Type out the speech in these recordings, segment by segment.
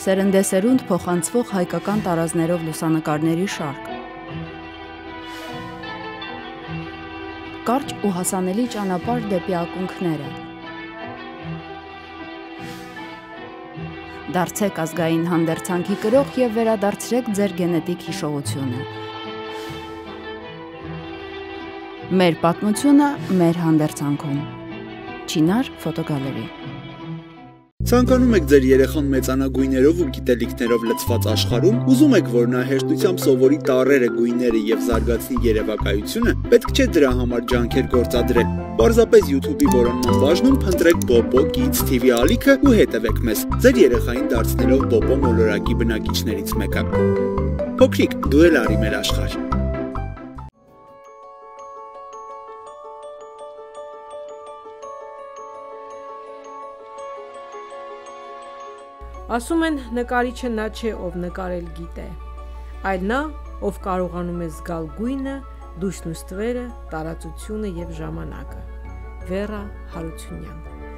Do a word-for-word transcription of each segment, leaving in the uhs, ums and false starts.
Սերնդեսերունդ փոխանցվող հայկական տարազներով լուսանկարների շարք։ Կարճ ու հասանելի ճանապարհ դեպի ակունքները։ Դարձեք ազգային հանդերձանքի կրող և վերադարձրեք ձեր գենետիկ հիշողությունը։ Մեր պատմությունը մեր հանդերձանքում։ Չինար ֆոտոգալերի։ Ցանկանում եք ձեր երեխան մեծանա գույներով ու գիտելիքներով լցված աշխարհում, ուզում եք, որ նա հեշտությամբ սովորի տառերը, գույները եւ զարգացնի երևակայությունը, պետք չէ դրա համար ջանքեր գործադրել։ Պարզապես YouTube-ի որոնման բաժնում փնտրեք Bobo Kids T V ալիքը ու հետևեք մեզ, ձեր երեխային դարձնելով Bobo մոլորակի բնակիչներից մեկը։ Փոքրիկ, դու էլ արի մեր աշխարհ։ Ասում են նկարիչը նա չէ, ով նկարել գիտե, այլ նա, ով կարողանում է զգալ գույնը, դուշն ու ստվերը, տարածությունը և ժամանակը։ Vera Arutyunyan։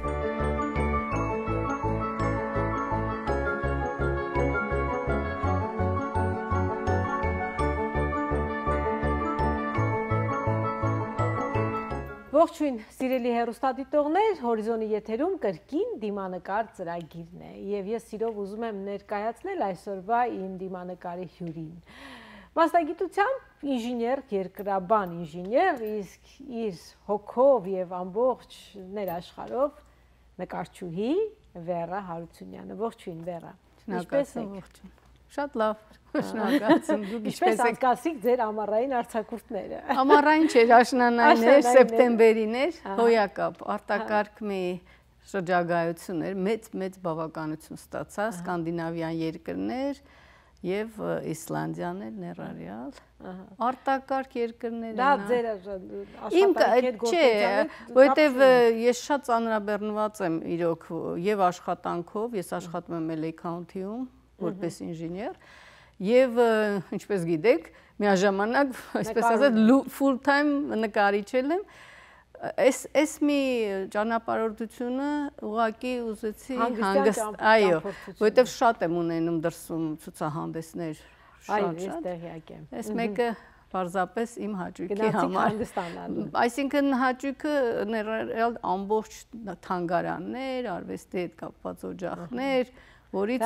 Ողջույն, սիրելի հեռուստադիտողներ, հորիզոնի եթերում կրկին դիմանկար ծրագիրն է և ես սիրով ուզում եմ ներկայացնել այսօրվա իմ դիմանկարի հյուրին։ Մասնագիտությամբ ինժեներ, երկրաբան ինժեներ, իսկ իր հոգով և ամբողջ ներաշխարհով նկարչուհի Vera Arutyunyանը։ Ողջույն, Vera։ Ինչպես եք։ Շատ լավ, շնորհակալություն։ Դուք ինչպես անցկացիք ձեր ամառային արձակուրդները։ Ամառային չէր, աշնանային էր, սեպտեմբերին էր, հոյակապ, արտակարգ մի շրջագայություն էր, մեծ-մեծ բավականություն ստացա, սկանդինավյան երկրներ և Իսլանդիան էր ներառյալ, արտակարգ երկրներ։ Դա ձեր աշխատանքի հետ գործընթացը։ Չէ, որովհետև ես շատ ծանրաբեռնված եմ իրոք և աշխատանքով, ես աշխատում եմ L A County-ում որպես ինժեներ և ինչպես գիտեք, միաժամանակ, այսպես ասած, full time նկարիչ եմ, այս մի ճանապարհորդությունը ուղղակի ուզեցի հանգիստ, այո, որովհետև շատ եմ ունենում դրսում ցուցահանդեսներ, շատ, այս մեկը պարզապես իմ հաճույքի համար, այսինքն հաճույքը ներառյալ ամբողջ թանգարաններ, արվեստի հետ կապված օջախներ, որից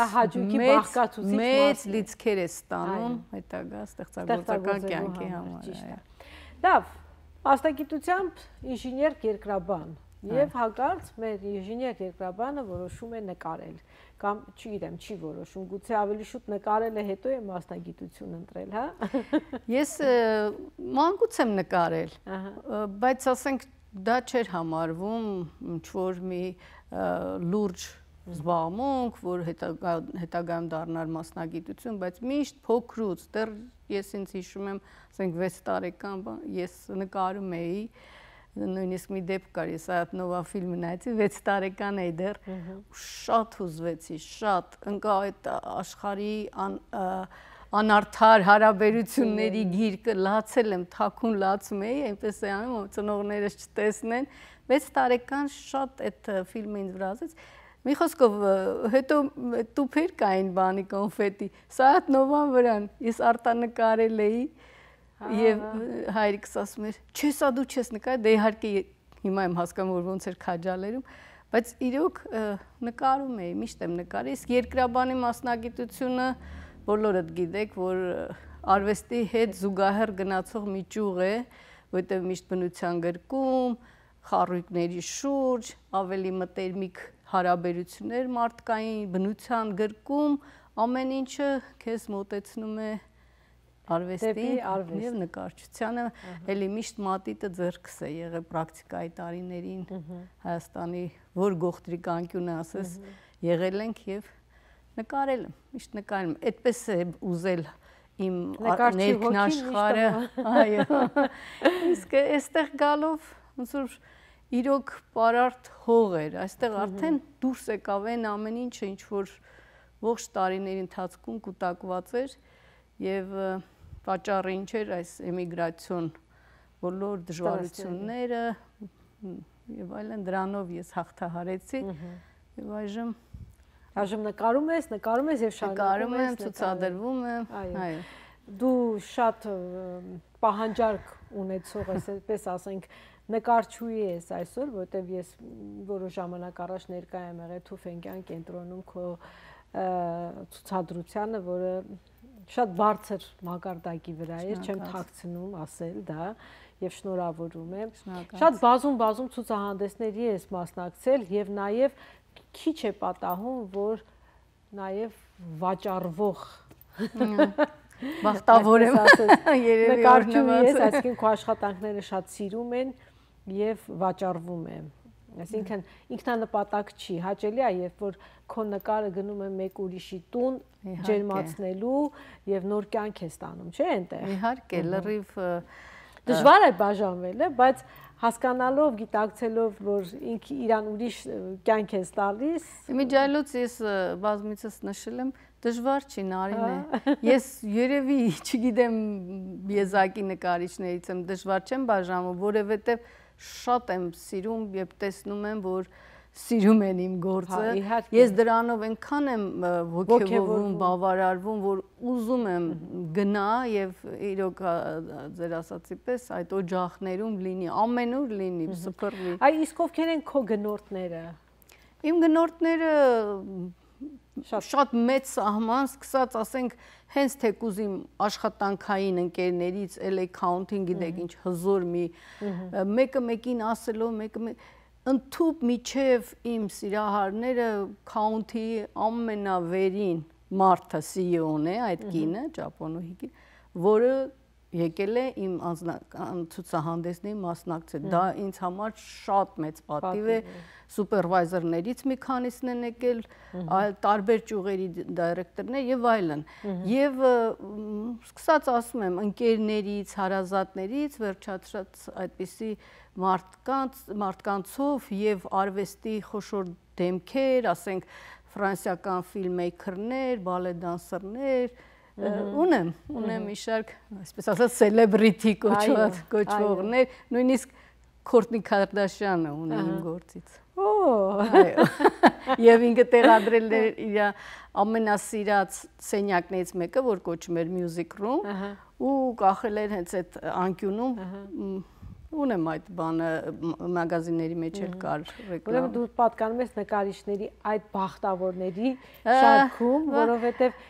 մեծ լիցքեր է ստանում հետագա ստեղծագործական կյանքի համար։ Լավ, մասնագիտությամբ ինժեներ երկրաբան և հակառակ մեր ինժեներ երկրաբանը որոշում է նկարել կամ չգիտեմ, չի որոշում, գուցե ավելի շուտ նկարելը հետո է մասնագիտություն ընտրել, հա։ Ես մանկուց եմ նկարել, բայց ասենք դա չէր համարվում ինչ-որ մի լուրջ զբաղմունք, որ հետագայում դառնար մասնագիտություն, բայց միշտ փոքրուց, դեռ ես ինձ հիշում եմ, ասենք վեց տարեկան, ես նկարում էի, նույնիսկ մի դեպք կար, ես այդ նովա ֆիլմը նայեցի, վեց տարեկան էի դեռ, շատ հուզվեցի, շատ, ընկա այդ աշխարհի անարդար հարաբերությունների գիրկը լացել եմ, թաքուն լացում էի, այնպես է անում, ծնողներս չտեսնեն, վեց տարեկան շատ այդ ֆիլմը ինձ վրազեց։ Մի խոսքով, հետո տուփեր կային բանի կոնֆետի, սա այդ նովան վրան, ես արտանկարել էի և հայրիկս ասում էր, չէ, սա դու չես նկարել, դե իհարկե հիմա եմ հասկանում, որ ոնց էր քաջալերում, բայց իրոք նկարում էի, միշտ եմ նկարել, իսկ երկրաբանի մասնագիտությունը բոլորդ գիտեք, որ արվեստի հետ զուգահեռ գնացող մի ճյուղ է, որտեղ միշտ բնության գրկում, խարույկների շուրջ, ավելի մտերմիկ հարաբերություններ մարդկային, բնության գրկում, ամեն ինչը քեզ մոտեցնում է արվեստին և նկարչությանը, էլի միշտ մատիտը ձեռքս է եղել պրակտիկայի տարիներին Հայաստանի որ գողտրիկ անկյունը ասես եղել ենք և նկարել եմ, միշտ նկարել եմ, այդպես է ուզել իմ ներքնաշխարհը, այո, իսկ այստեղ գալով ոնց որ իրոք պարարտ հող էր, այստեղ արդեն դուրս եկավ այն ամեն ինչը, ինչ որ ողջ տարիների ընթացքում կուտակված էր և պատճառը ինչ էր այս էմիգրացիոն բոլոր դժվարությունները եւ այլն, դրանով ես հաղթահարեցի եւ այժմ Այժմ նկարում ես, նկարում ես եւ շարունակում ես, ցուցադրվում եմ, այո։ Դու շատ պահանջարկ ունեցող ես, այդպես ասենք, նկարչուհի ես այսօր, որտեվ ես որոշ ժամանակ առաջ ներկա եմ եղել Թուֆենկյան կենտրոնում քո ցուցադրությանը, որը շատ բարձր մակարդակի վրա էր, չեմ թաքցնում ասել դա եւ շնորհավորում եմ։ Շատ բազում-բազում ցուցահանդեսների ես մասնակցել եւ նաեւ քիչ է պատահում, որ նաեւ վաճառվող բախտավոր եմ երևի նկարչուհի ես, այսինքն քո աշխատանքները շատ սիրում են եւ վաճառվում է։ Այսինքն ինքնանպատակ չի, հաճելի է, երբ որ քո նկարը գնում է մեկ ուրիշի տուն ջերմացնելու եւ նոր կյանք է ստանում, չէ՞ այնտեղ։ Իհարկե, լրիվ դժվար է բաժանվել, բայց հասկանալով, գիտակցելով, որ ինքը իրան ուրիշ կյանք է տալիս։ Իմիջիայլոց ես բազմիցս նշել եմ, դժվար չի, Նարին է։ Ես երևի, չգիտեմ, եզակի նկարիչներից եմ, դժվար չեմ բաժանում, որովհետև շատ եմ սիրում եւ տեսնում եմ, որ սիրում են իմ գործը։ Ես դրանով այնքան եմ ոգևորվում, բավարարվում, որ ուզում եմ գնա եւ իրոք ձեր ասացի պես այդ օջախներում լինի, ամենուր լինի, սփռվի։ Այ իսկ ովքեր են քո գնորդները։ Իմ գնորդները շատ մեծ սահման, սկսած ասենք հենց թեկուզ իմ աշխատանքային ընկերներից, էլ accounting գիտեք ինչ հզոր մի մեկը մեկին ասելով, մեկը ընդཐུպ միջև իմ սիրահարները county ամենավերին մարդը C E O-ն է, այդ կինը, ճապոնոհի, որը եկել է իմ ցուցահանդեսների մասնակցել։ Դա ինձ համար շատ մեծ պատիվ է, սուպերվայզերներից մի քանիսն են եկել, այլ տարբեր ճյուղերի դայրեկտորներ եւ այլն։ Եվ սկսած ասում եմ ընկերներից, հարազատներից, վերջացած այդպիսի մարդկանց մարդկանցով եւ արվեստի խոշոր դեմքեր, ասենք ֆրանսիական ֆիլմեյքերներ, բալետդանսերներ, ունեմ, ունեմ մի շարք, այսպես ասած, celebrity կոչվողներ, նույնիսկ Քորտնի Քարդաշյանը ունի իմ գործից։ Օ, այո։ Եվ ինքը տեղադրել էր իր ամենասիրած սենյակներից մեկը, որ կոչվում էր Music Room, ու կախել էր հենց այդ անկյունում, ունեմ այդ բանը մագազինների մեջ էլ կար ռեկլամ։ Ուրեմն դու պատկանում ես նկարիչների այդ բախտավորների շարքում, որովհետև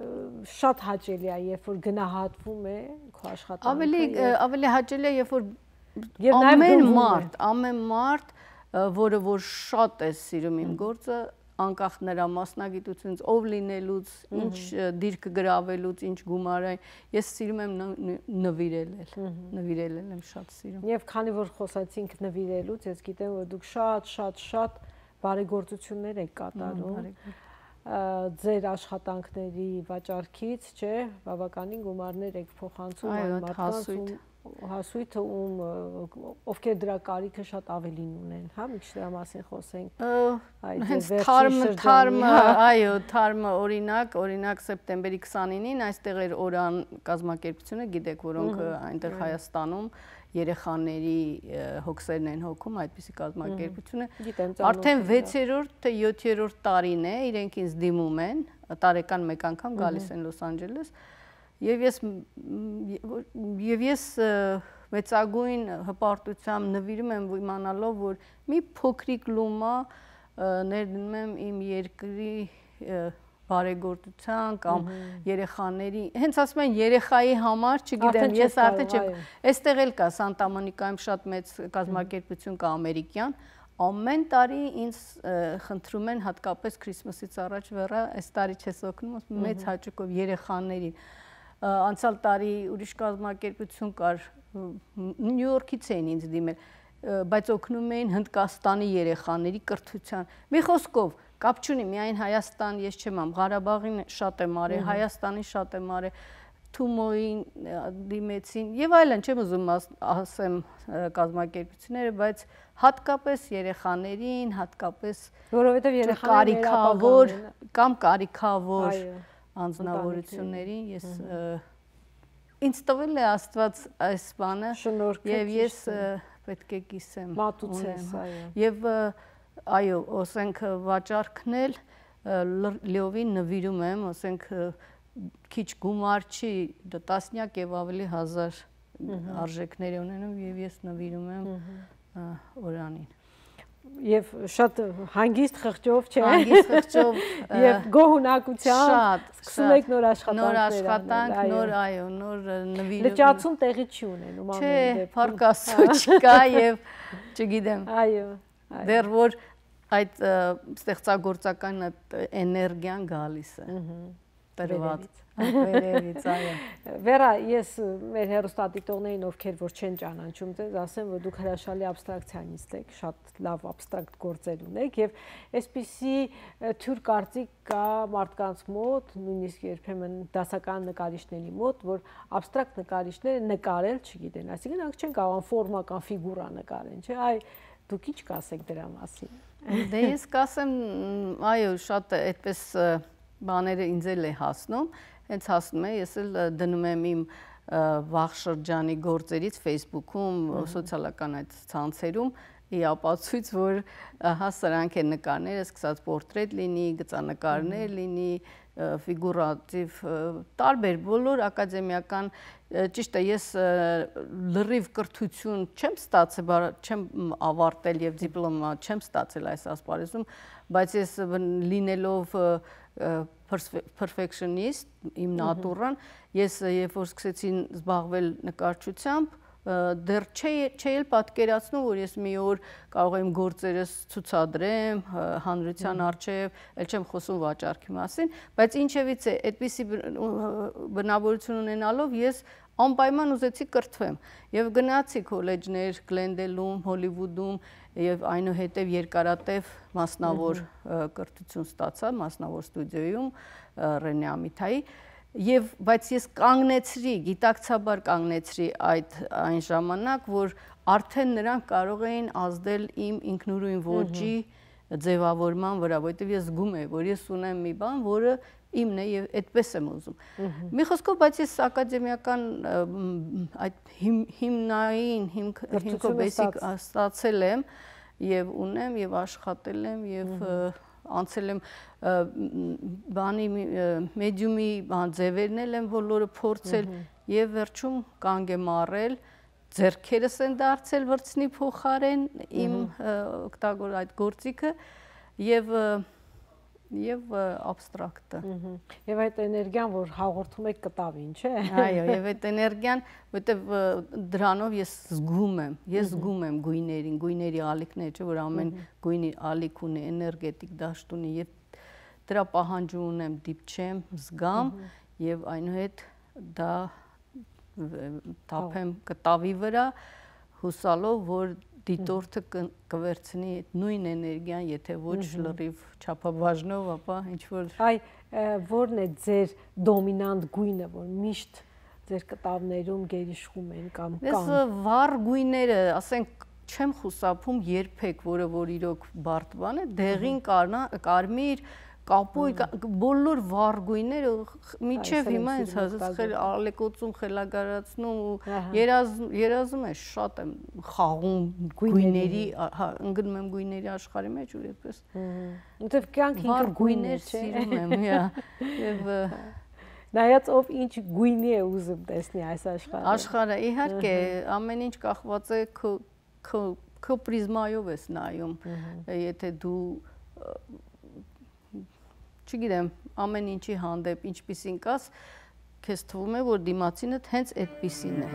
շատ հաճելի է, երբ որ գնահատվում է քո աշխատանքը։ Ավելի ավելի հաճելի է, երբ որ ամեն մարդ, ամեն մարդ, որը որ շատ է սիրում իմ գործը, անկախ նրա մասնագիտությունից, ով լինելուց, ինչ դիրք գրավելուց, ինչ գումարային, ես սիրում եմ նվիրել, նվիրել եմ շատ սիրում։ Եվ քանի որ խոսացինք նվիրելուց, ես գիտեմ, որ դուք շատ շատ շատ բարեգործություններ եք կատարում ձեր աշխատանքների վաճառքից, չէ, բավականին գումարներ եք փոխանցում այն մարդկանց, հասույթը ում ովքեր դրա կարիքը շատ ավելին ունեն, հա, մի քիչ դրա մասին խոսենք։ Հենց թարմը, թարմը, այո, թարմը օրինակ, օրինակ սեպտեմբերի քսանինին այստեղ էր օրան կազմակերպությունը, գիտեք, որոնք այնտեղ Հայաստանում երեխաների հոգսերն են հոգում, այդպիսի կազմակերպությունը։ Արդեն վեցերորդ թե յոթերորդ տարին է, իրենք ինձ դիմում են, տարեկան մեկ անգամ գալիս են Լոս Անջելես, եւ ես եւ ես մեծագույն հպարտությամբ նվիրում եմ իմանալով, որ մի փոքրիկ լումա ներդնում եմ իմ երկրի բարեգործության կամ երեխաների, հենց ասում են երեխայի համար, չգիտեմ, ես արդեն չեմ, այստեղ էլ կա Սանտա Մոնիկայում շատ մեծ կազմակերպություն կա ամերիկյան, ամեն տարի ինձ խնդրում են հատկապես Քրիսմասից առաջ Վերա, այս տարի չես օգնում, մեծ հաճույքով երեխաներին։ Անցյալ տարի ուրիշ կազմակերպություն կար, Նյու Յորքից էին ինձ դիմել, բայց օգնում էին Հնդկաստանի երեխաների կրթության։ Մի խոսքով կապ չունի, միայն Հայաստան, ես չեմ ամ, Ղարաբաղին շատ եմ արել, Հայաստանին շատ եմ արել, Թումոյին դիմեցին եւ այլն, չեմ ուզում ասեմ կազմակերպությունները, բայց հատկապես երեխաներին, հատկապես որովհետեւ երեխաները կարիքավոր կամ կարիքավոր անձնավորություններին ես ինձ տվել է Աստված այս բանը եւ ես պետք է կիսեմ, մատուցես, այո։ Եվ այո, ասենք վաճառքն էլ լիովին նվիրում եմ, ասենք քիչ գումար չի, դա տասնյակ եւ ավելի հազար արժեքներ ունենում եւ ես նվիրում եմ Օրանին։ Եվ շատ հանգիստ խղճով չէ։ Հանգիստ խղճով եւ գոհունակությամբ սկսում եք նոր աշխատանքներ։ Նոր աշխատանք, նոր այո, նոր նվիրում։ Լճացում տեղի չի ունենում ամեն դեպքում։ Չէ, փառքաստու չկա եւ չգիտեմ։ Այո։ Դեռ որ այդ ստեղծագործական էներգիան գալիս է։ Տրված։ Վերևից, այո։ Վերա, ես մեր հեռուստադիտողներին, ովքեր որ չեն ճանաչում ձեզ, ասեմ, որ դուք հրաշալի աբստրակցիոնիստ եք, շատ լավ աբստրակտ գործեր ունեք եւ այսպիսի թյուր կարծիք կա մարդկանց մոտ, նույնիսկ երբեմն դասական նկարիչների մոտ, որ աբստրակտ նկարիչները նկարել չգիտեն, այսինքն նրանք չեն կարող ֆորմա կամ ֆիգուրա նկարեն, չէ՞, այ դուք ինչ կասեք դրա մասին։ Դե ես կասեմ, այո, շատ այդպես բաները ինձ էլ է հասնում, հենց հասնում է, ես էլ դնում եմ իմ վաղ շրջանի գործերից Facebook-ում, սոցիալական այդ ցանցերում, ի ապացույց, որ հա սրանք են նկարները, սկսած պորտրետ լինի, գծանկարներ լինի, ֆիգուրատիվ, տարբեր, բոլոր ակադեմիական, ճիշտ է, ես լրիվ կրթություն չեմ ստացել, չեմ ավարտել եւ դիպլոմա չեմ ստացել այս ասպարեզում, բայց ես լինելով perfectionist, իմ նատուրան, ես երբ որ սկսեցի զբաղվել նկարչությամբ, դեռ չէի էլ պատկերացնում, որ ես մի օր կարող եմ գործերս ցուցադրեմ հանրության առջև, էլ չեմ խոսում վաճառքի մասին, բայց ինչևից է, այդպիսի բնավորություն ունենալով ես անպայման ուզեցի կրթվեմ եւ գնացի քոլեջներ Գլենդելում, Հոլիվուդում եւ այնուհետեւ երկարատև մասնավոր կրթություն ստացա մասնավոր ստուդիոյում Ռենե Ամիթայի եւ բայց ես կանգնեցրի, գիտակցաբար կանգնեցրի այդ այն ժամանակ, որ արդեն նրանք կարող էին ազդել իմ ինքնուրույն ոճի ձևավորման վրա, որովհետեւ ես զգում եմ, որ ես ունեմ մի բան, որը իմն է եւ այդպես եմ ուզում։ Մի խոսքով, բայց ես ակադեմիական այդ հիմնային հիմքով բեսիկ ստացել եմ եւ ունեմ եւ աշխատել եմ եւ անցել եմ բանի մեդիումի բան ձևերն եմ բոլորը փորձել եւ վերջում կանգ եմ առել ձեռքերս են դարձել վրցնի փոխարեն իմ օգտագոր այդ գործիքը եւ եւ աբստրակտը։ Եվ այդ էներգիան, որ հաղորդում եք կտավին, չէ՞։ Այո, եւ այդ էներգիան, որտեվ դրանով ես զգում եմ, ես զգում եմ գույներին, գույների ալիքները, չէ՞ որ ամեն գույնի ալիք ունի, էներգետիկ դաշտ ունի եւ դրա պահանջում ունեմ, դիպչեմ, զգամ եւ այնուհետ դա թափեմ կտավի վրա, հուսալով, որ դիտորդը կվերցնի նույն էներգիան, եթե ոչ լրիվ չափաբաժնով, ապա ինչ-որ… Այ, որն է ձեր դոմինանտ գույնը, որ միշտ ձեր կտավներում գերիշխում են կամ կան։ Ես վառ գույները, ասենք, չեմ խուսափում երբեք, որը որ իրոք բարդ բան է, դեղին կարմիր, կապույտ, բոլոր վառ գույները միջև հիմա ինձ ալեկոծում, խելագարացնում ու երազում է, շատ եմ խաղում գույների, ընկնում եմ գույների աշխարհի մեջ ու այդպես։ Որտեվ կյանք ինքը գույներ սիրում եմ, եւ նայած ով ինչ գույնի է ուզում տեսնի այս աշխարհը։ Աշխարհը իհարկե ամեն ինչ կախված է քո պրիզմայով ես նայում, եթե դու չգիտեմ, ամեն ինչի հանդեպ ինչպիսին կաս, քեզ թվում է, որ դիմացինդ հենց այդպիսին է։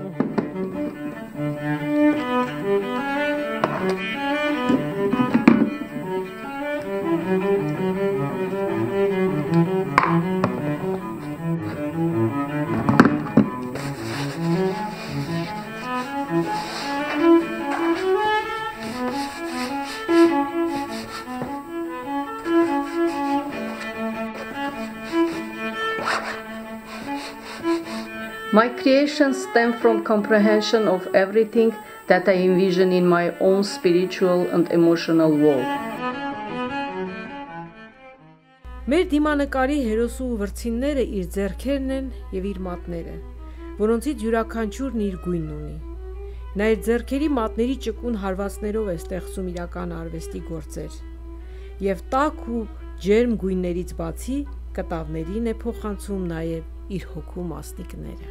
My creations stem from comprehension of everything that I envision in my own spiritual and emotional world. Մեր դիմանկարի հերոսու վրցինները իր ձեռքերն են եւ իր մատները, որոնցից յուրաքանչյուրն իր գույնն ունի։ Նա իր ձեռքերի մատների ճկուն հարվածներով է ստեղծում իրական արվեստի գործեր։ Եվ տաք ու ջերմ գույներից բացի կտավներին է փոխանցում նաև իր հոգու մասնիկները։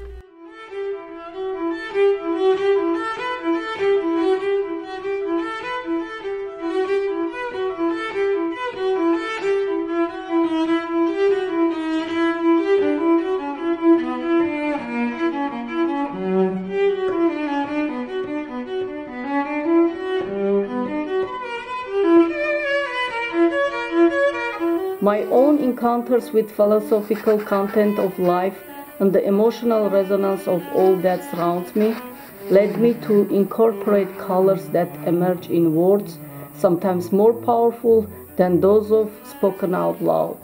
My own encounters with philosophical content of life and the emotional resonance of all that surrounds me led me to incorporate colors that emerge in words, sometimes more powerful than those of spoken out loud.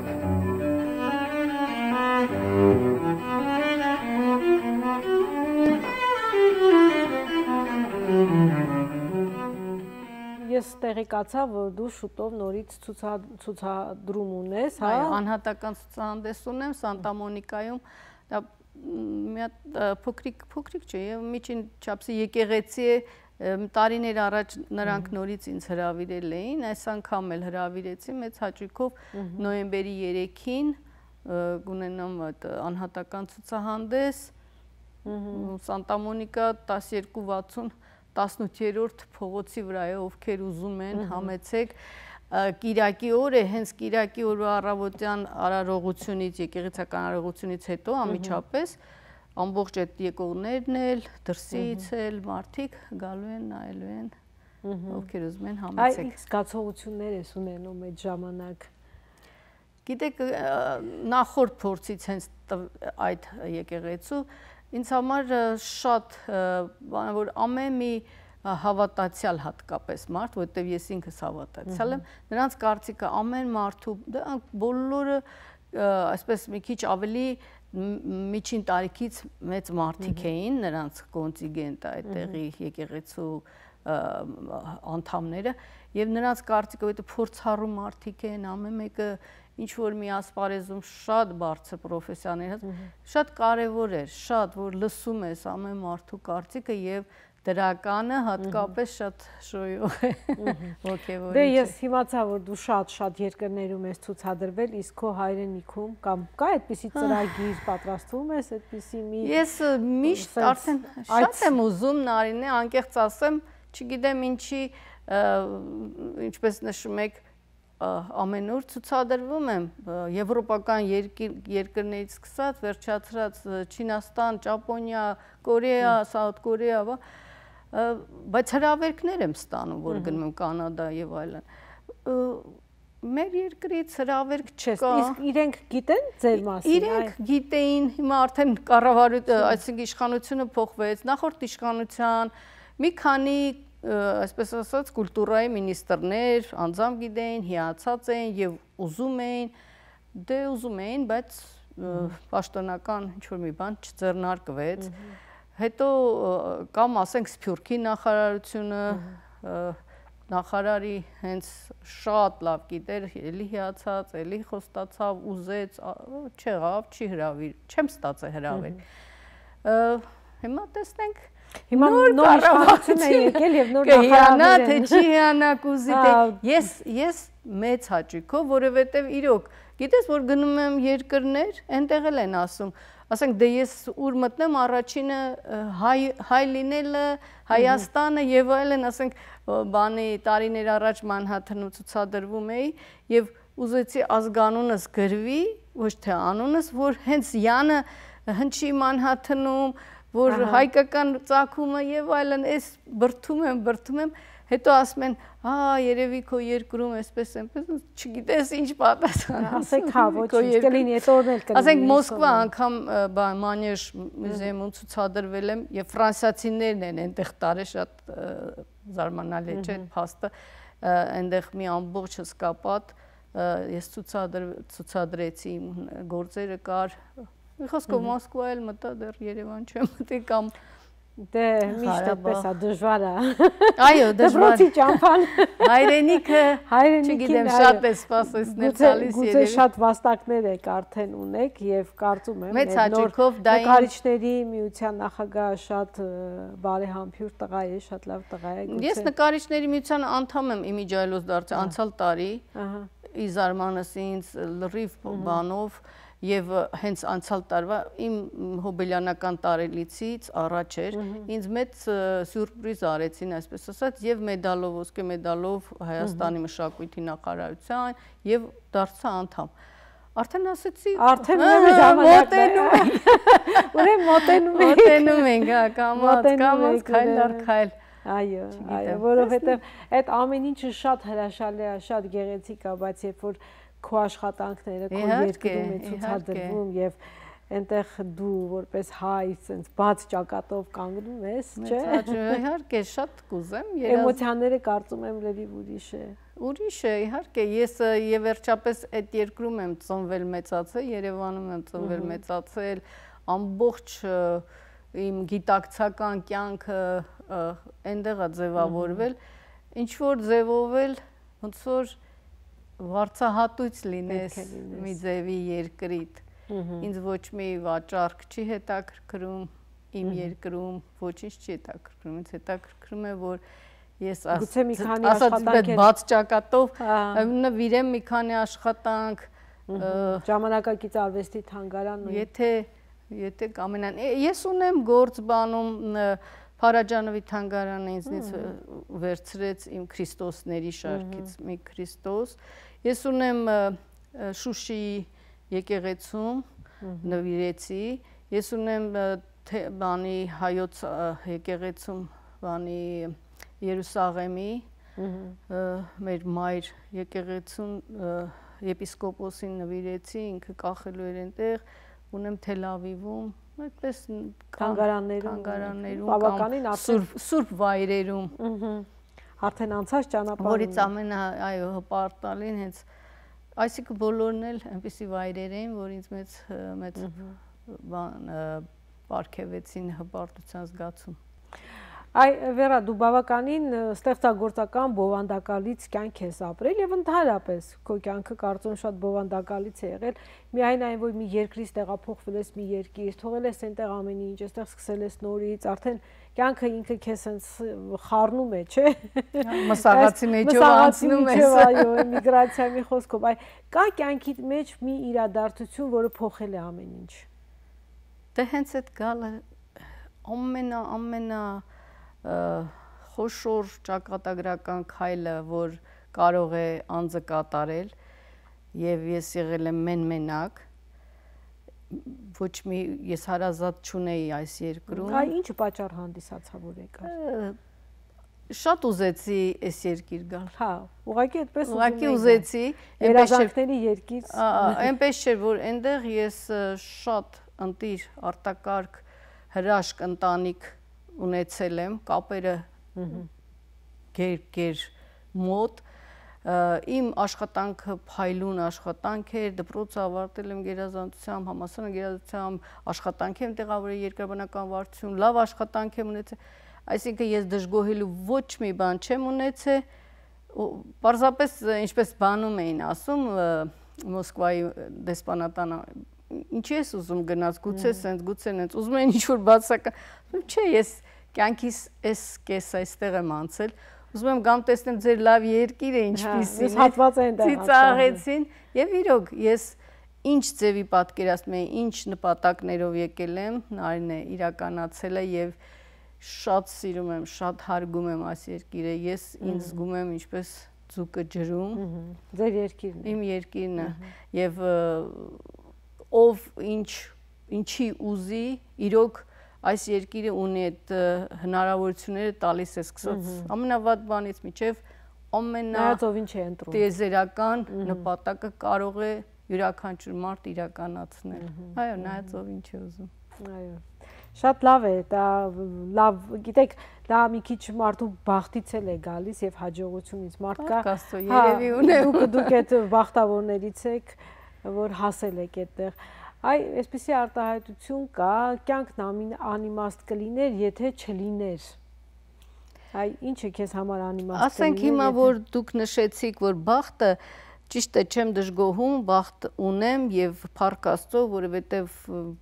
Ես տեղեկացա, որ դու շուտով նորից ցուցադրում ունես, հա։ Այո, անհատական ցուցահանդես ունեմ Սանտա Մոնիկայում, դա մի հատ փոքրիկ փոքրիկ չէ, եւ միջին չափսի եկեղեցի է, տարիներ առաջ նրանք նորից ինձ հրավիրել էին, այս անգամ էլ հրավիրեցի մեծ հաճույքով նոյեմբերի երեքին կունենամ այդ անհատական ցուցահանդես Սանտա Մոնիկա տասներկու վաթսուն տասնութերորդ փողոցի վրա է, ովքեր ուզում են համեցեք Կիրակի օրը, հենց Կիրակի օրվա առավոտյան արարողությունից, եկեղեցական արարողությունից հետո անմիջապես ամբողջ այդ եկողներն էլ, դրսից էլ մարդիկ գալու են, նայելու են, ովքեր ուզում են համեցեք։ Այդ զգացողություններ ես ունենում այդ ժամանակ։ Գիտեք, նախորդ փորձից հենց այդ եկեղեցու ինձ համար շատ բան որ ամեն մի հավատացյալ հատկապես մարդ, որտեղ ես ինքս հավատացյալ եմ, նրանց կարծիքը ամեն մարդու բոլորը այսպես մի քիչ ավելի միջին տարիքից մեծ մարդիկ էին, նրանց կոնտինգենտը այդտեղի եկեղեցու անդամները եւ նրանց կարծիքը որտեղ փորձառու մարդիկ են, ամեն մեկը ինչ որ մի ասպարեզում շատ բարձր պրոֆեսիաներ, շատ կարևոր էր, շատ որ լսում ես ամեն մարդու կարծիքը եւ դրականը հատկապես շատ շոյող է, ոգևորիչ է։ Դե ես իմացա, որ դու շատ-շատ երկրներում ես ցուցադրվել, իսկ քո հայրենիքում կամ կա այդպիսի ծրագիր, պատրաստվում ես այդպիսի մի։ Ես միշտ արդեն շատ եմ ուզում Նարինե, անկեղծ ասեմ, չգիտեմ ինչի, ինչպես նշում եք, ամեն օր ցուցադրվում եմ եվրոպական երկրներից սկսած, վերջացրած Չինաստան, Ճապոնիա, Կորեա, Սաութ Կորեա, բայց հրավերքներ եմ ստանում, որ գնում եմ Կանադա եւ այլն։ Մեր երկրից հրավերք չկա։ Իսկ իրենք գիտեն ձեր մասին։ Իրենք գիտեին, հիմա արդեն կառավարությունը, այսինքն իշխանությունը փոխվեց, նախորդ իշխանության մի քանի այսպես ասած կուլտուրայի մինիստրներ անձամբ գիտեին, հիացած էին եւ ուզում էին, դե ուզում էին, բայց պաշտոնական ինչ-որ մի բան չձեռնարկվեց։ Հետո կամ ասենք Սփյուռքի նախարարությունը նախարարի հենց շատ լավ գիտեր, էլի հիացած, էլի խոստացավ, ուզեց, չեղավ, չի հրավիր, չեմ ստացել հրավեր։ Հիմա տեսնենք Հիմա նոր իշխանություն է եկել եւ նոր նախարարներ են։ Թե չի հիանա կուզի, ես ես մեծ հաճույքով, որովհետեւ իրոք, գիտես որ գնում եմ երկրներ, այնտեղ էլ են ասում, ասենք դե ես ուր մտնեմ առաջինը հայ հայ լինելը, Հայաստանը եւ այլն, ասենք բանի տարիներ առաջ Մանհաթնում ցուցադրվում էի եւ ուզեցի ազգանունս գրվի, ոչ թե անունս, որ հենց Յանը հնչի Մանհաթնում որ հայկական ծագումը եւ այլն, էս բրթում եմ, բրթում եմ, հետո ասում են, հա, երևի քո երկրում էսպես այնպես, չգիտես ինչ պատասխան ասեք, հա, ոչինչ, կլինի, այդ օրն էլ կլինի։ Ասենք Մոսկվա անգամ Մանեժ մուզեումում ցուցադրվել եմ եւ ֆրանսիացիներն են այնտեղ տարե շատ զարմանալի չէ փաստը, այնտեղ մի ամբողջ հսկապատ ես ցուցադրեցի իմ գործերը կար Մի խոսքով Մոսկվա էլ մտա դեռ Երևան չեմ մտի կամ դե միշտ այդպես է դժվար է։ Այո, դժվար։ Դպրոցի ճամփան։ Հայրենիքը, չգիտեմ, շատ է սպասեցնել տալիս երևի։ Գուցե շատ վաստակներ եք արդեն ունեք եւ կարծում եմ մեծ հաճույքով դա նկարիչների միության նախագահը շատ բարեհամբույր տղա է, շատ լավ տղա է։ Ես նկարիչների միության անդամ եմ իմիջայլոց դարձա անցյալ տարի։ Ահա ի զարմանս ինձ լրիվ բանով եւ հենց անցյալ տարվա իմ հոբելյանական տարելիցից առաջ էր ինձ մեծ սյուրպրիզ արեցին այսպես ասած եւ մեդալով ոսկե մեդալով Հայաստանի մշակույթի նախարարության եւ դարձա անդամ Արդեն ասեցի արդեն ժամանակն է ուրեմն մոտենում ենք մոտենում ենք հա կամած կամած քայլ առ քայլ այո այո որովհետեւ այդ ամեն ինչը շատ հրաշալի է շատ գեղեցիկ է բայց երբ որ քո աշխատանքները քո երկրում է ցուցադրվում եւ այնտեղ դու որպես հայ sense բաց ճակատով կանգնում ես, չէ՞։ Իհարկե շատ կուզեմ էմոցիաները կարծում եմ լրիվ ուրիշ է։ Ուրիշ է, իհարկե, ես եւ վերջապես այդ երկրում եմ ծնվել մեծացել, Երևանում եմ ծնվել մեծացել, ամբողջ իմ գիտակցական կյանքը այնտեղ է ձևավորվել, ինչ որ ձևովել, ոնց որ վարձահատույց լինես մի ձևի երկրիդ, ինձ ոչ մի վաճառք չի հետաքրքրում, իմ երկրում ոչինչ չի հետաքրքրում, ինձ հետաքրքրում է, որ ես ասած բաց ճակատով նվիրեմ մի քանի աշխատանք, ժամանակակից արվեստի թանգարան, եթե եթե կամենան, ես ունեմ գործ բանում Փարաջանովի թանգարանը ինձնից վերցրեց իմ Քրիստոսների շարքից մի Քրիստոս, ես ունեմ Շուշիի եկեղեցում նվիրեցի, ես ունեմ բանի հայոց եկեղեցում բանի Երուսաղեմի մեր մայր եկեղեցուն եպիսկոպոսին նվիրեցի, ինքը կախելու էր այնտեղ, ունեմ Թել Ավիվում, այդպես թանգարաններում, բավականին սուրբ վայրերում, արդեն անցած ճանապարհում, որից ամենա այո հպարտալին հենց այսինքն բոլորն էլ այնպիսի վայրեր էին, որ ինձ մեծ մեծ բան պարգևեցին հպարտության զգացում։ Այ Վերա, դու բավականին ստեղծագործական բովանդակալից կյանք ես ապրել եւ ընդհանրապես քո կյանքը կարծում շատ բովանդակալից է եղել, միայն այն որ մի երկրից տեղափոխվել ես մի երկիր, թողել ես այնտեղ ամեն ինչ, այստեղ սկսել ես նորից, արդեն կյանքը ինքը քեզ հենց խառնում է, չէ՞։ Մսաղացի մեջով անցնում ես։ Այո, էմիգրացիա մի խոսքով, այ կա կյանքի մեջ մի իրադարձություն, որը փոխել է ամեն ինչ։ Դե հենց այդ գալը ամենա ամենա խոշոր ճակատագրական քայլը, որ կարող է անձը կատարել եւ ես եղել եմ մեն-մենակ, ոչ մի ես հարազատ չունեի այս երկրում։ Այ ինչ պատճառ հանդիսացավ որ եկար։ Շատ ուզեցի այս երկիր գալ։ Հա, ուղղակի այդպես ուզում էի։ Ուզեցի, երազանքների երկիր։ Այնպես չէր, որ այնտեղ ես շատ ընտիր արտակարգ հրաշք ընտանիք ունեցել եմ, կապերը գեր մոտ, իմ աշխատանքը փայլուն աշխատանք էր, դպրոցը ավարտել եմ գերազանցությամբ, համալսարանը գերազանցությամբ, աշխատանք եմ տեղավորել երկրաբանական վարչություն, լավ աշխատանք եմ ունեցել, այսինքն ես դժգոհելու ոչ մի բան չեմ ունեցել, պարզապես ինչպես բանում էին ասում Մոսկվայի դեսպանատանը, ինչի ես ուզում գնաց, գուցե սենց, գուցե նենց, ուզում են ինչ-որ բացական, չէ, ես կյանքիս այս կեսը այստեղ եմ անցել, ուզում եմ գամ տեսնեմ ձեր լավ երկիրը ինչպիսին է, ծիծաղեցին, և իրոք ես ինչ ձևի պատկերացնում եմ, ինչ նպատակներով եկել եմ, նարին է իրականացել է և շատ սիրում եմ, շատ հարգում եմ այս երկիրը, ես ինձ զգում եմ ինչպես ձուկը ջրում, ձեր երկիրն է, իմ երկիրն է, և ով ինչի ուզի, իրոք այս երկիրը ունի այդ հնարավորությունները տալիս է սկսած ամենավատ բանից միջև ամենատիեզերական նպատակը կարող է յուրաքանչյուր մարդ իրականացնել։ Այո, նայած ով ինչ է ուզում։ Այո, շատ լավ է, դա լավ, գիտեք, դա մի քիչ մարդու բախտից էլ է գալիս և հաջողությունից մարդ կա։ Կաստո, երևի ունեմ։ Դուք այդ բախտավորներից եք, որ հասել եք այդտեղ։ Այ, այսպիսի արտահայտություն կա, կյանքն անիմաստ կլիներ, եթե չլիներ։ Այ, ինչ է քեզ համար անիմաստ կլիներ։ Ասենք հիմա, որ դուք նշեցիք, որ բախտը, ճիշտ է չեմ դժգոհում, բախտ ունեմ և փառք Աստծո, որովհետև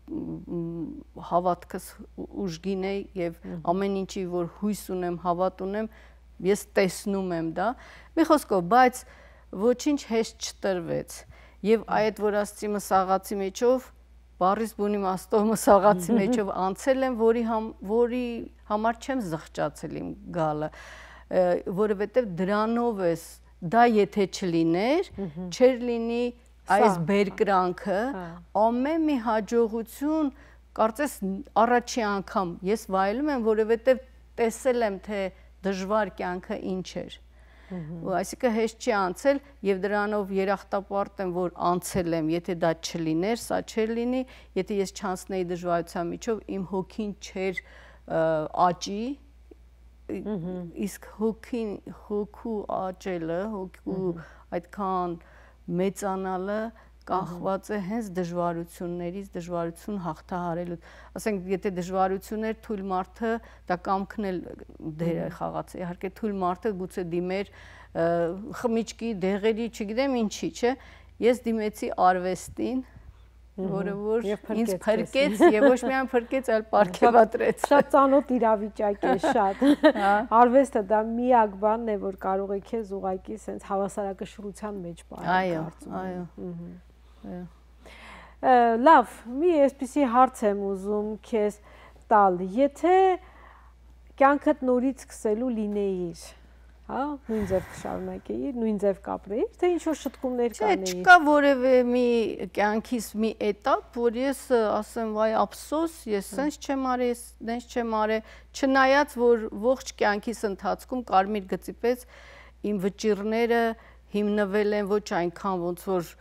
հավատքս ուժգին է և ամեն ինչի, որ հույս ունեմ, հավատ ունեմ, ես տեսնում եմ դա։ Մի խոսքով, բայց ոչինչ հեշտ չտրվեց։ Եվ այդ որ ասացի մսաղացի մեջով, բառից բուն իմաստով մսաղացի մեջով անցել եմ, որի համ, որի համար չեմ զղջացել իմ գալը, որովհետև դրանով ես, դա եթե չլիներ, չէր լինի այս բերկրանքը, ամեն մի հաջողություն, կարծես առաջի անգամ ես վայելում եմ, որովհետև տեսել եմ, թե դժվար կյանքը ինչ էր։ Այսինքն հեշտ չի անցել եւ դրանով երախտապարտ եմ, որ անցել եմ, եթե դա չլիներ, սա չէր լինի, եթե ես չանցնեի դժվարության միջով, իմ հոգին չէր աճի, իսկ հոգին, հոգու աճելը, հոգու այդքան մեծանալը կախված է հենց դժվարություններից, դժվարություն հաղթահարելու։ Ասենք, եթե դժվարություններ թույլ մարդը, դա կամքն էլ դեր է խաղաց, իհարկե թույլ մարդը գուցե դիմեր խմիչքի, դեղերի, չգիտեմ ինչի, չէ։ Ես դիմեցի արվեստին, որը որ ինձ փրկեց եւ ոչ միայն փրկեց, այլ պարգևատրեց։ Շատ ծանոթ իրավիճակ է, շատ։ Արվեստը դա միակ բանն է, որ կարող է քեզ ուղղակի sense հավասարակշռության մեջ պահել, կարծում եմ։ Այո։ Լավ, մի այսպիսի հարց եմ ուզում քեզ տալ, եթե կյանքդ նորից սկսելու լինեիր, հա, նույն ձև կշարունակեիր, նույն ձև կապրեիր, թե ինչ-որ շտկումներ կանեիր։ Չէ, չկա որևէ մի կյանքիս մի էտապ, որ ես ասեմ, վայ, ափսոս, ես սենց չեմ արել, ես նենց չեմ արել, չնայած, որ ողջ կյանքիս ընթացքում կարմիր գծի պես իմ վճիռները հիմնվել են ոչ այնքան ոնց որ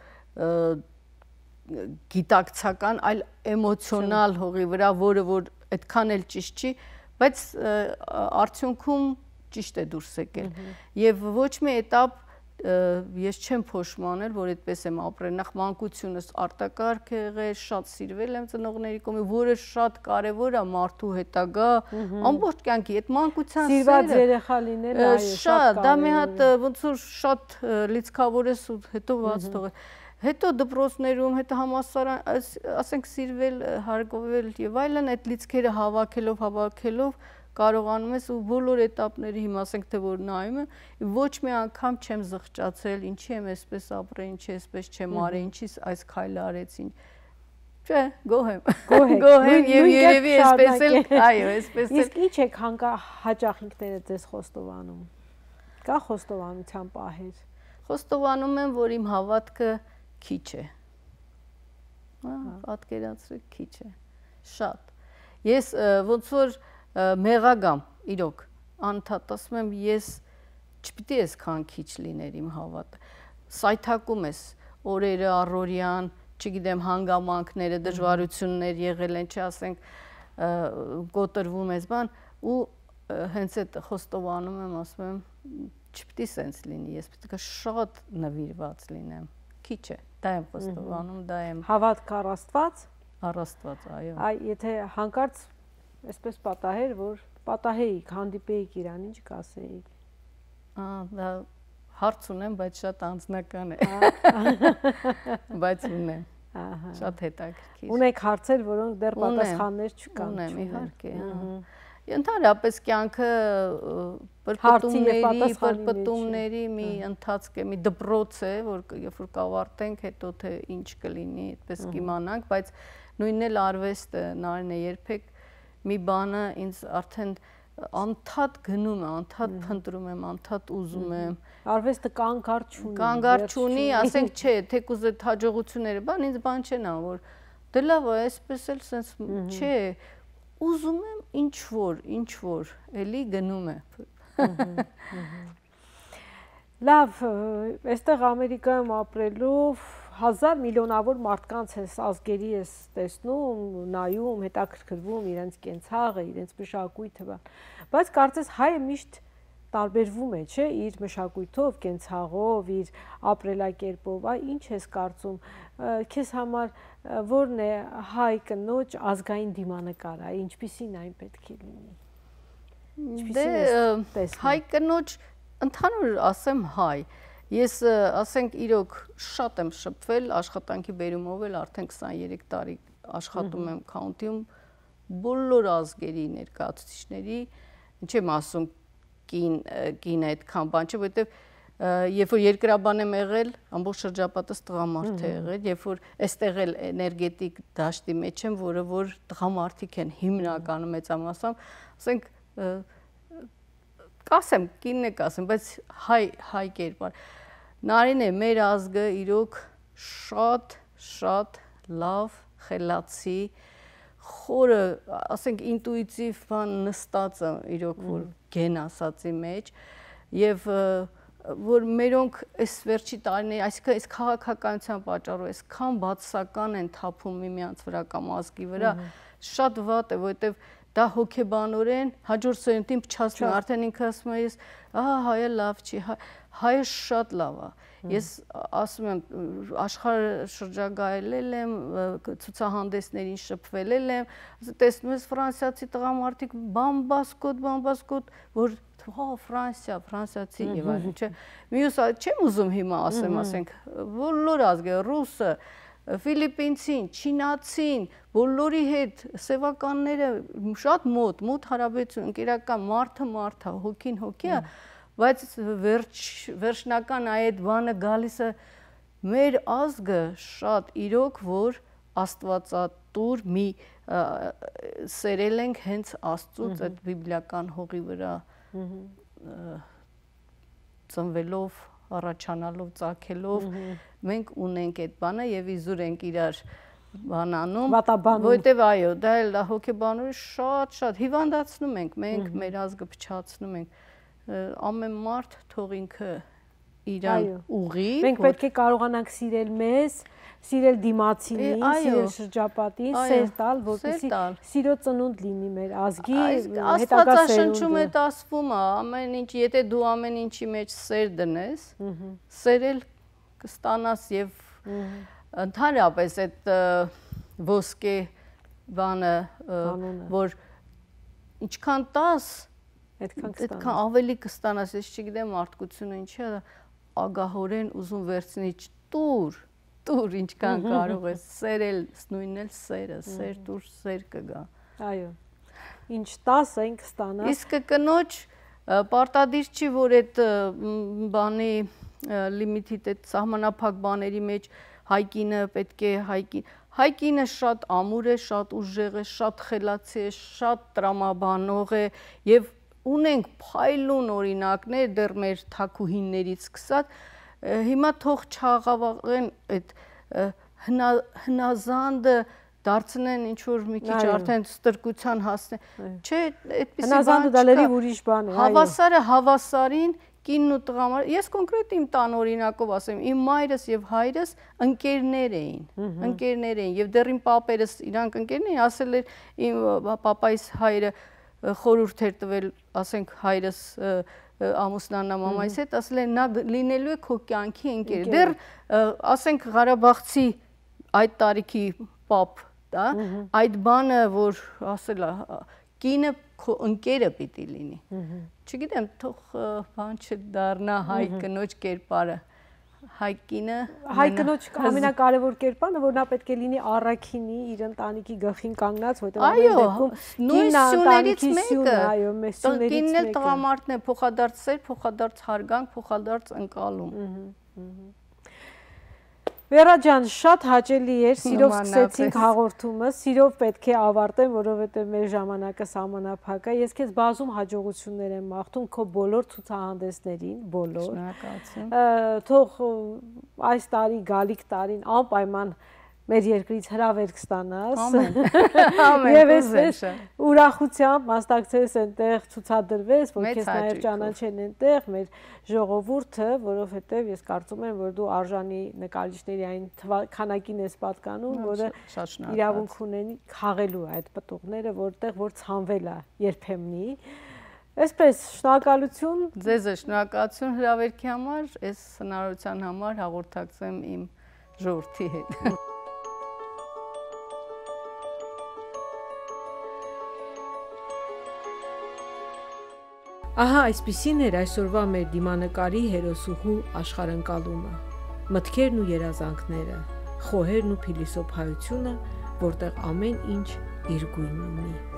գիտակցական, այլ էմոցիոնալ հողի վրա, որը որ այդքան էլ ճիշտ չի, բայց արդյունքում ճիշտ է դուրս եկել։ Եվ ոչ մի էտապ ես չեմ փոշմանել, որ այդպես եմ ապրել, նախ մանկությունս արտակարգ է եղել, շատ սիրվել եմ ծնողների կողմից, որը շատ կարևոր է մարդու հետագա ամբողջ կյանքի, այդ մանկության սերը։ Սիրված երեխա լինելը, այո, շատ, դա մի հատ ոնց որ շատ լիցքավոր ես ու հետո ված թողել։ Հետո դպրոցներում, հետո համալսարան, ասենք սիրվել, հարգվել եւ այլն, այդ լիցքերը հավաքելով, հավաքելով կարողանում ես ու բոլոր էտապների հիմա ասենք թե որ նայում եմ ոչ մի անգամ չեմ զղջացել ինչի եմ այսպես ապրել ինչի այսպես չեմ արել ինչի այս քայլը արեցին չէ գոհ եմ գոհ եմ եւ երևի այսպես էլ այո այսպես էլ իսկ ինչ եք հանկա հաճախ ինքներդ ձեզ խոստովանում կա խոստովանության պահեր խոստովանում եմ որ իմ հավատքը քիչ է հա պատկերացրեք քիչ է շատ ես ոնց որ մեղագամ, իրոք, անընդհատ ասում եմ, ես չպիտի այսքան քիչ լիներ իմ հավատը, սայթակում ես օրերը, առօրյան, չգիտեմ, հանգամանքները, դժվարություններ եղել են, չասենք, կոտրվում ես բան, ու հենց այդ խոստովանում եմ, ասում եմ, չպիտի սենց լինի, ես պիտի շատ նվիրված լինեմ, քիչ է, դա եմ խոստովանում, դա եմ։ Հավատք առ Աստված։ Առ Աստված, այո։ Այ եթե հանկարծ այսպես պատահեր, որ պատահեիք, հանդիպեիք իրան, ինչ կասեիք։ Ահա, դա հարց ունեմ, բայց շատ անձնական է։ Բայց ունեմ։ Ահա։ Շատ հետաքրքիր։ Ունեք հարցեր, որոնք դեռ պատասխաններ չկան։ Ունեմ, իհարկե, ահա։ Ընդհանրապես կյանքը պրպտումների, պրպտումների մի ընթացք է, մի դպրոց է, որ երբ որ կավարտենք, հետո թե ինչ կլինի, այդպես կիմանանք, բայց նույնն էլ արվեստը, Նարինե, երբեք մի բանը ինձ արդեն անդադ գնում է, անդադ փնտրում եմ, անդադ ուզում եմ։ Արվեստը կանգառ չունի։ Կանգառ չունի, ասենք չէ, թեկուզ այդ հաջողությունները, բան ինձ բան չեն ան, որ դե լավ է, այսպես էլ սենց չէ, ուզում եմ ինչ որ, ինչ որ, էլի գնում է։ Լավ, այստեղ Ամերիկայում ապրելով հազար միլիոնավոր մարդկանց ես ազգերի ես տեսնում, նայում, հետաքրքրվում իրենց կենցաղը, իրենց մշակույթը, բայց կարծես հայը միշտ տարբերվում է, չէ, իր մշակույթով, կենցաղով, իր ապրելակերպով, այ ինչ ես կարծում, քեզ համար որն է հայ կնոջ ազգային դիմանկարը, ինչպիսին այն պետք է լինի։ Դե հայ կնոջ ընդհանուր ասեմ հայ Ես ասենք իրոք շատ եմ շփվել աշխատանքի բերումով էլ արդեն քսաներեք տարի աշխատում եմ քաունթիում բոլոր ազգերի ներկայացուցիչների, ինչ եմ ասում կին կին այդքան բան չէ, որովհետև Երբ որ երկրաբան եմ եղել, ամբողջ շրջապատս տղամարդ է եղել, երբ որ այստեղ էլ էներգետիկ դաշտի մեջ եմ, որը որ տղամարդիկ են հիմնականը մեծամասամբ, ասենք կասեմ, կինն է կասեմ, բայց հայ հայ կերպար։ Նարինե, մեր ազգը իրոք շատ շատ լավ, խելացի, խորը, ասենք ինտուիտիվ բան նստած է իրոք որ գեն ասածի մեջ եւ որ մերոնք այս վերջի տարիների, այսինքն այս քաղաքականության պատճառով այսքան բացասական են թափում միմյանց վրա կամ ազգի վրա, շատ վատ է, որովհետեւ դա հոգեբանորեն հաջորդ սերունդին փչացնում, արդեն ինքը ասում է, ես, ահա հայը լավ չի, հայը շատ լավ է։ Ես ասում եմ, աշխարհ շրջագայելել եմ, ցուցահանդեսներին շփվել եմ, տեսնում ես ֆրանսիացի տղամարդիկ բամբասկոտ, բամբասկոտ, որ հա Ֆրանսիա, ֆրանսիացի եւ այլն, չէ։ Մյուս չեմ ուզում հիմա ասեմ, ասենք, բոլոր ազգը, ռուսը, ֆիլիպինցին, չինացին, բոլորի հետ սևականները շատ մոտ, մոտ հարաբերություն, ընկերական մարդը մարդա, հոգին հոգի է, բայց վերջ վերջնական այդ բանը գալիս է մեր ազգը շատ իրոք որ աստվածատուր մի սերել ենք հենց Աստծուց այդ բիբլիական հողի վրա ծնվելով, առաջանալով, ծագելով, մենք ունենք այդ բանը եւ իզուր ենք իրար բանանում, որտեւ այո, դա էլ հոգեբանորեն շատ-շատ հիվանդացնում ենք, մենք մեր ազգը փչացնում ենք, ամեն մարդ թող ինքը իրան ուղի, մենք պետք է կարողանանք սիրել մեզ, սիրել դիմացինին, սիրել շրջապատին, սեր տալ, որպեսզի սիրո ծնունդ լինի մեր ազգի հետագա Աստվածաշնչում է ասվում, ամեն ինչ, եթե դու ամեն ինչի մեջ սեր դնես, սերել կստանաս եւ ընդհանրապես այդ ոսկե բանը, որ ինչքան տաս, այդքան ավելի կստանաս, ես չգիտեմ մարդկությունը ինչի է, ագահորեն ուզում վերցնի տուր, տուր ինչքան կարող ես, սերել, նույնն էլ սերը, սեր տուր, սեր կգա։ Այո, ինչ տաս ենք ստանաս։ Իսկ կնոջ պարտադիր չի, որ այդ բանի լիմիթի, այդ սահմանափակ բաների մեջ հայկինը պետք է հայկին, հայկինը շատ ամուր է, շատ ուժեղ է, շատ խելացի է, շատ տրամաբանող է եւ ունենք փայլուն օրինակներ դեռ մեր թակուհիներից սկսած, հիմա թող չաղավաղեն այդ հնազանդը դարձնեն ինչ որ մի քիչ արդեն ստրկության հասնեն, չէ, այդպեսի հնազանդը դա լրիվ ուրիշ բան է, այո։ Հավասարը հավասարին կինն ու տղամարդը, ես կոնկրետ իմ տան օրինակով ասեմ, իմ մայրս եւ հայրս ընկերներ էին, ընկերներ էին եւ դեռ իմ պապերս իրանք ընկերներ էին, ասել էր իմ պապայիս հայրը խորհուրդ էր տվել, ասենք հայրս ամուսնանա մամայիս հետ, ասել են նա լինելու է քո կյանքի ընկեր։ Դեռ ասենք Ղարաբաղցի այդ տարիքի պապ, դա, այդ բանը, որ ասել է, կինը քո ընկերը պիտի լինի։ Չգիտեմ, թող բան չդառնա հայ կնոջ կերպարը։ Հայ կինը հայ կնոջ ամենակարևոր կերպանը, որ նա պետք է լինի առաքինի իր ընտանիքի գլխին կանգնած, որտեղ ամեն դեպքում նույն սյուներից մեկը, այո, մեր սյուներից մեկը։ Կինն էլ տղամարդն է, փոխադարձ սեր, փոխադարձ հարգանք, փոխադարձ ընկալում։ Վերա ջան, շատ հաճելի էր, սիրով սկսեցինք հաղորդումը, սիրով պետք է ավարտեմ, որովհետև մեր ժամանակը սահմանափակ է։ Ես քեզ բազում հաջողություններ եմ մաղթում քո բոլոր ցուցահանդեսներին, բոլոր։ Շնորհակալություն։ Թող այս տարի, գալիք տարին անպայման մեր երկրից հրավեր կստանաս։ Ամեն։ Եվ այսպես ուրախությամբ մասնակցես այնտեղ ցուցադրվես, որ քեզ նաև ճանաչեն այնտեղ մեր ժողովուրդը, որովհետև ես կարծում եմ, որ դու արժանի նկարիչների այն քանակին ես պատկանում, որը իրավունք ունեն խաղելու այդ պտուղները, որտեղ որ ցանվել է երբեմնի։ Այսպես շնորհակալություն։ Ձեզ շնորհակալություն հրավերքի համար, այս հնարավորության համար հաղորդակցեմ իմ ժողովրդի հետ։ Ահա այսպիսին էր այսօրվա մեր դիմանկարի հերոսուհու աշխարհընկալումը, մտքերն ու երազանքները, խոհերն ու փիլիսոփայությունը, որտեղ ամեն ինչ իր գույնն ունի։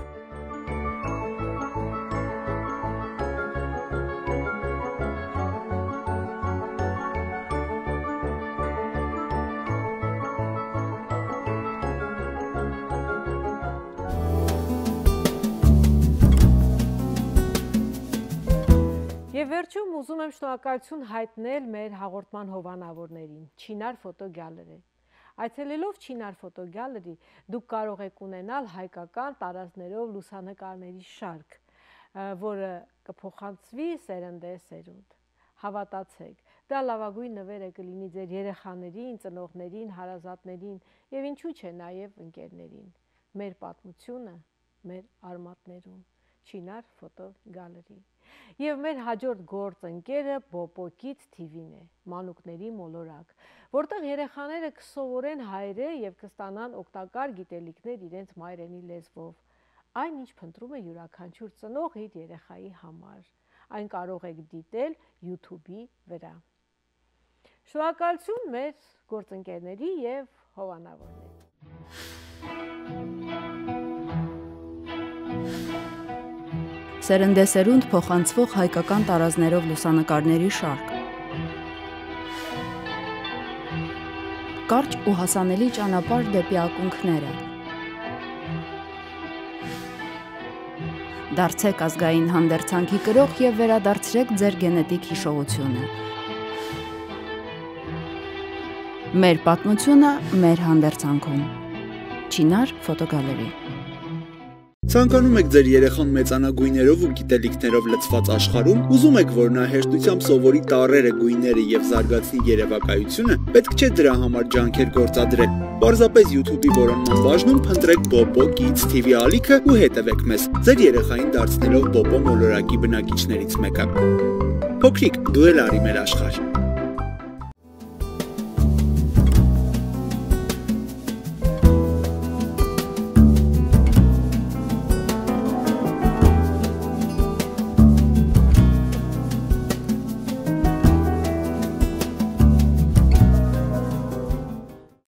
Եվ վերջում ուզում եմ շնորհակալություն հայտնել մեր հաղորդման հովանավորներին՝ Չինար ֆոտոգալերի։ Այցելելով Չինար ֆոտոգալերի դուք կարող եք ունենալ հայկական տարազներով լուսանկարների շարք, որը կփոխանցվի սերնդե սերունդ։ Հավատացեք, դա լավագույն նվերը կլինի ձեր երեխաներին, ծնողներին, հարազատներին եւ ինչու՞ չէ նաեւ ընկերներին։ Մեր պատմությունը մեր արմատներում։ Չինար ֆոտոգալերի։ Եվ մեր հաջորդ գործընկերը Բոբոկից թի վին է, մանուկների մոլորակ, որտեղ երեխաները կսովորեն հայերեն եւ կստանան օգտակար գիտելիքներ իրենց մայրենի լեզվով։ Այն ինչ փնտրում է յուրաքանչյուր ծնող իր երեխայի համար։ Այն կարող եք դիտել YouTube-ի վրա։ Շնորհակալություն մեր գործընկերների եւ հովանավորների։ Սերնդեսերունդ փոխանցվող հայկական տարազներով լուսանկարների շարք։ Կարճ ու հասանելի ճանապարհ դեպի ակունքները։ Դարձեք ազգային հանդերձանքի կրող եւ վերադարձրեք ձեր գենետիկ հիշողությունը։ Մեր պատմությունը մեր հանդերձանքում։ Չինար ֆոտոգալերի։ Ցանկանում եք ձեր երեխան մեծանա գույներով ու գիտելիքներով լցված աշխարհում, ուզում եք, որ նա հեշտությամբ սովորի տառերը, գույները եւ զարգացնի երևակայությունը, պետք չէ դրա համար ջանքեր գործադրել։ Պարզապես YouTube-ի որոնման բաժնում փնտրեք Bobo Kids թի վի ալիքը ու հետևեք մեզ, ձեր երեխային դարձնելով Bobo մոլորակի բնակիչներից մեկը։ Փոքրիկ, դու էլ արի մեր աշխարհ։